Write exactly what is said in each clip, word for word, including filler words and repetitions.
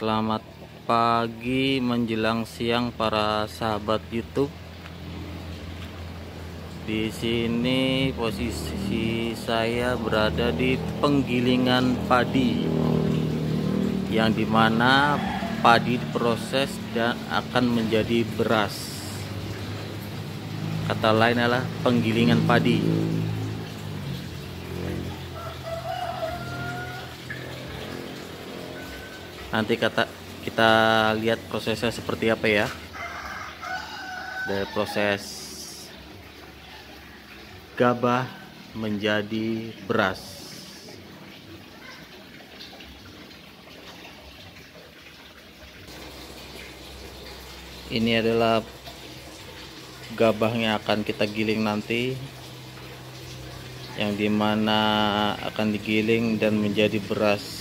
Selamat pagi menjelang siang para sahabat YouTube. Di sini posisi saya berada di penggilingan padi, yang dimana padi diproses dan akan menjadi beras. Kata lain adalah penggilingan padi. Nanti kata kita lihat prosesnya seperti apa ya. Dari proses gabah menjadi beras. Ini adalah gabah yang akan kita giling nanti, yang dimana akan digiling dan menjadi beras.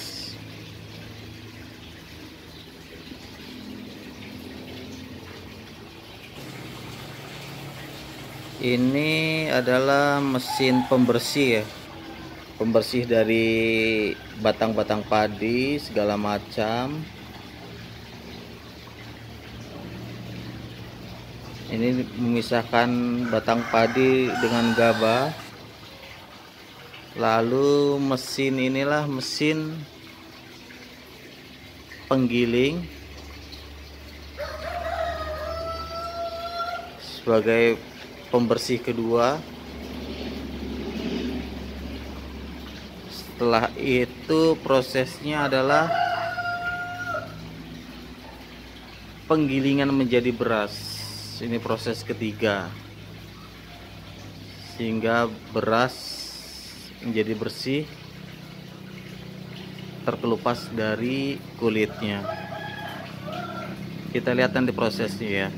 Ini adalah mesin pembersih ya, pembersih dari batang-batang padi segala macam. Ini memisahkan batang padi dengan gabah. Lalu mesin inilah mesin penggiling sebagai pembersih kedua. Setelah itu prosesnya adalah penggilingan menjadi beras. Ini proses ketiga, sehingga beras menjadi bersih, terkelupas dari kulitnya. Kita lihat nanti prosesnya ya.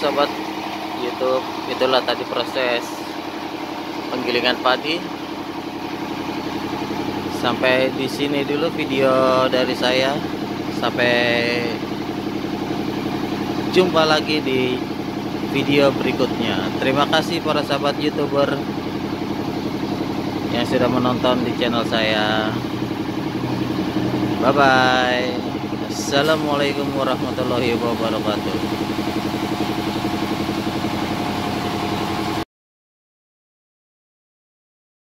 sobat YouTube, itulah tadi proses penggilingan padi. Sampai di sini dulu video dari saya. Sampai jumpa lagi di video berikutnya. Terima kasih para sahabat YouTuber yang sudah menonton di channel saya. Bye bye. Assalamualaikum warahmatullahi wabarakatuh.